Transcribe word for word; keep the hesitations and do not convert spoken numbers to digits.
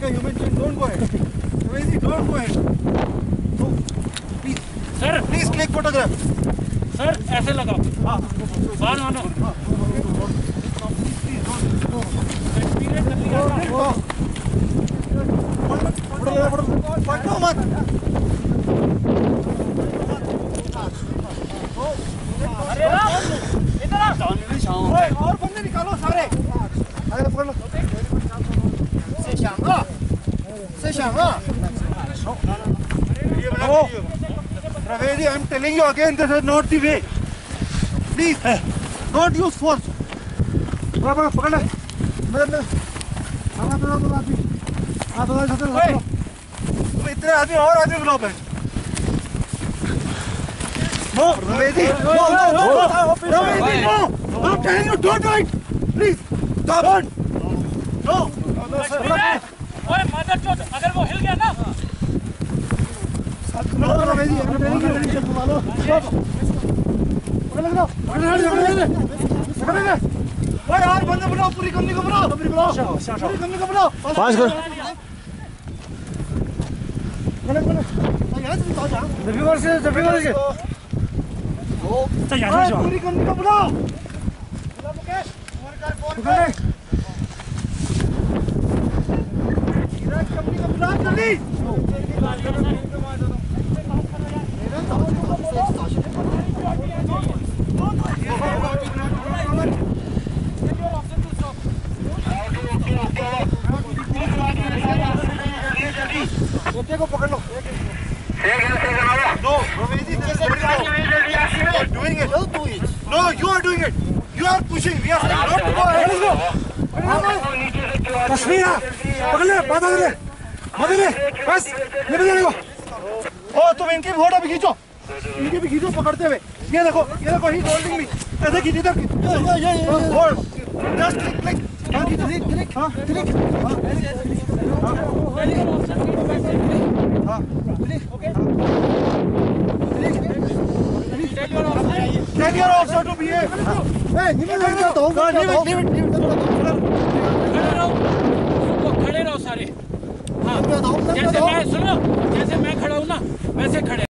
a human being. Don't go ahead. Crazy, don't go ahead. No, please. Sir, please click photograph. Sir, ऐसे लगाओ. हाँ. बाहर मानो. पकड़ो मत. अरे इधर आ. और बंदे निकालो सारे. अरे पकड़ लो. से शांगा. से शांगा. No. Ravedi, I'm telling you again, this is not the way. Please, don't use force. पकड़ पकड़ पकड़ ले. मेरे मेरे. आना तो ना आदमी. आ तो ना साथ. तुम इतने आदमी और आदमी बुलाओ बहन. No, Ravedi. No, no, no, no. Ravedi, no. I'm telling you, don't do it. Please, stop. No. ओए मदर चोट, अगर वो हिल गया ना. No, Ravedi, I'm telling you, Ravedi, चल लो. पकड़ ले, पकड़ ले, पकड़ ले, पकड़ ले. ओए यार बंदे बुलाओ, पूरी कंपनी को बुलाओ. पूरी बुलाओ. पूरी कंपनी को बुलाओ. पाँच कर. पकड़ पकड़. यहाँ से निकाल जा. जब भी से जब भी से. चल यहाँ से जाओ. पूरी कंपनी को बुलाओ. बुला मुकेश. तुम्हारे कार फोन पकड़ ले. कंपनी को बुला जल्दी. को पकड़ लो. No, Ravedi, this is you are doing it. Don't do it. No, you are doing it. You are pushing. We are saying not to go ahead. Let's go. Kashmir पकड़ ले. बात कर ले. बात कर ले. बस ये बजा देखो. ओ तुम इनकी फोटो भी खींचो. इनकी भी खींचो पकड़ते हुए. ये देखो, ये देखो, ही होल्डिंग मी. ऐसे खींच इधर. ये ये ये. होल्ड. Just click click. हां क्लिक क्लिक. हां क्लिक. हां हां click. Okay. Tell your officer to behave. Hey, leave it, leave it. No, leave it, leave it, leave it. खड़े रहो. सबको खड़े रहो सारे. हाँ. जैसे मैं सुनो, जैसे मैं खड़ा हूँ ना, वैसे खड़े.